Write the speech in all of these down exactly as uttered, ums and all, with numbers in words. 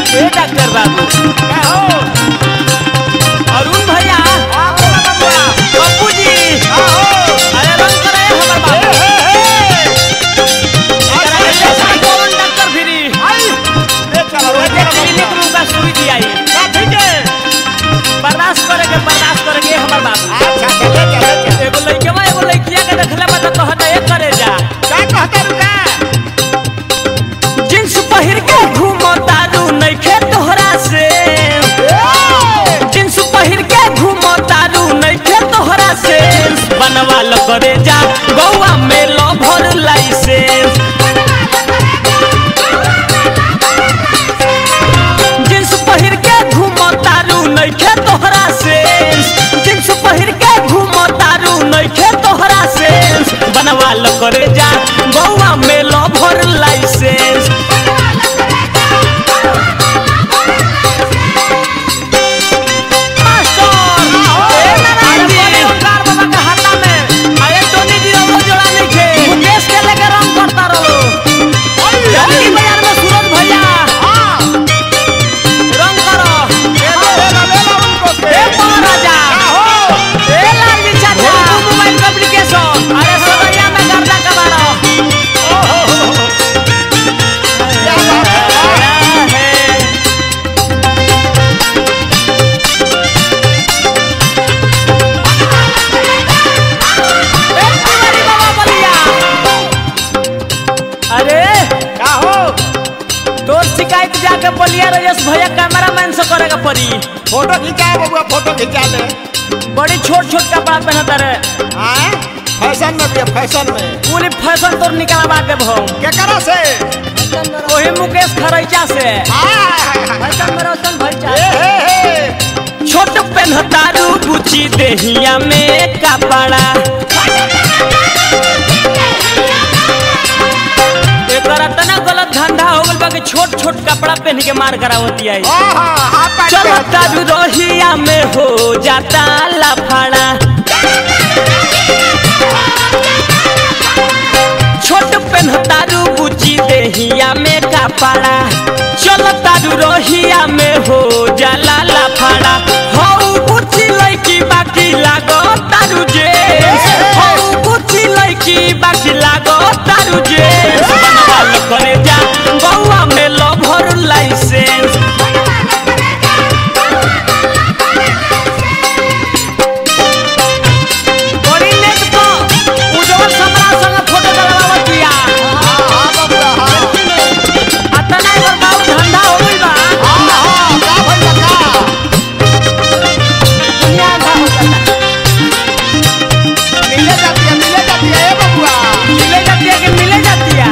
ए doctor बाबू क्या हो अरुण भैया पप्पू जी अरे रंग करे हमर बाबू कौन डॉक्टर फिरी क्लिनिक में का सुई दिया बर्दाश्त करे के बर्दाश्त करे के हमर बाबू एगो लइकवा एगो लइकिया के देखले बा त कहत ए करे जा क्या कहता रुका जींस पहिर के घूमो तारू नइखे तोहरा से जींस पहिर के घूमो तारू नइखे तोहरा से बनवा ल करे जा गौवा में लो भर लाइसेंस जींस पहिर के घूमो तारू नइखे तोहरा से जींस पहिर के घूमो तारू नइखे तोहरा से बनवा ल करे जा गौवा में लो भर लाइसेंस जाके बोलिया राजेश भैया कैमरामैन से करेगा पड़ी फोटो खिंचा बबुआ फोटो खिंचा ले बड़ी छोट छोट कपड़ा पहनता रे हां फैशन में भी फैशन में पूरी फैशन तो निकालवा के भौ के करा से ओही मुकेश खरैचा से फैशन में रोशन भैचा छोट पहनता रू बुची देहिया में कपड़ा तना गलत धंधा हो गल बाकी छोट छोट कपड़ा पहन के मार करावती है चलो तारू रोहिया में हो जाता लफड़ा छोट पहनता रू बुची देहिया में कपड़ा चलो तारू रोहिया में हो जाला लफड़ा हो बुची लइकी बाकी लागो तारू जे हो बुची लइकी बाकी लागो तारू जे करे जा गौवा में लो भर लाइसेंस बड़ी नेट को उज्जवल सम्राट संग फोटो डलवावत दिया हां बबुआ हां अतना एकर गांव धंधा हो गइल बा हां हां का भइल का दुनिया का होता मिले जाती है मिले जाती है ए बबुआ मिले जाती है कि मिले जाती है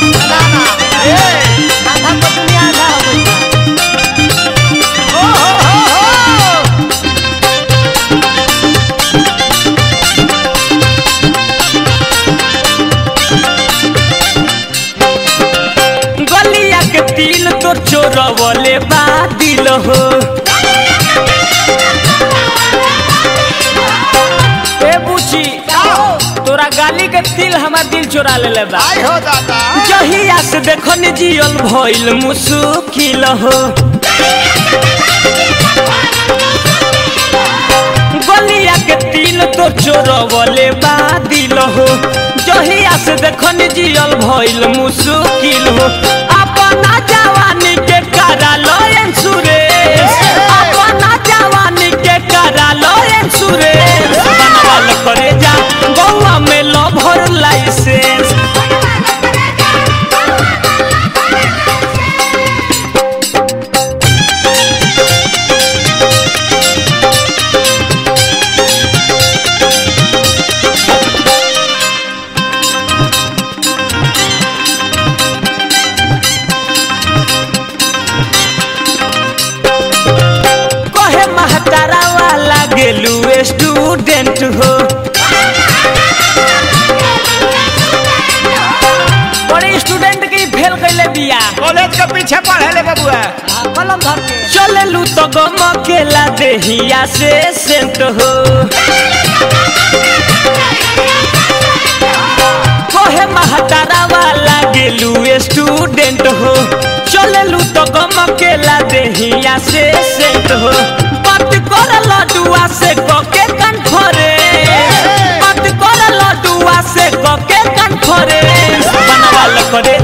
गलिया के तिल तोर चोरवले बा दिल हो ए बुची तोरा गाली के तिल हमार दिल चोरा लेले बा आई हो दादा जहिया से देखो नि जियल भइल मुश्किल हो गलिया के तिल तो चोरवले बा दिल हो जहिया से देखो नि जियल भइल मुश्किल हो अपना जवानी के करा लो इंश्योरेंस अपना जवानी के करा लो इंश्योरेंस बनवाल करे जा गौवा में लो भर लाइसेंस गेलू स्टूडेंट हो बड़े स्टूडेंट की फेल कैले बिया कॉलेज के पीछे पढ़े ले बबुआ कलम धर के चले लू तो गम केला देहिया से सेंट हो कोहे महतारा वाला गेलू स्टूडेंट हो चले लू तो गम गमकेला देहिया से सेट हो बात कर लडुआ से कके कन्फरे बात कर लडुआ से कके कन्फरे बनवाल करे